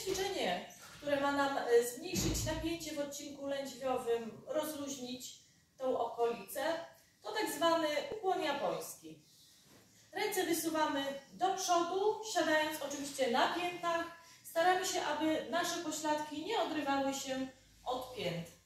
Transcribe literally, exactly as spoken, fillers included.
ćwiczenie, które ma nam zmniejszyć napięcie w odcinku lędźwiowym, rozluźnić tą okolicę, to tak zwany ukłon japoński. Ręce wysuwamy do przodu, siadając oczywiście na piętach. Staramy się, aby nasze pośladki nie odrywały się od pięt.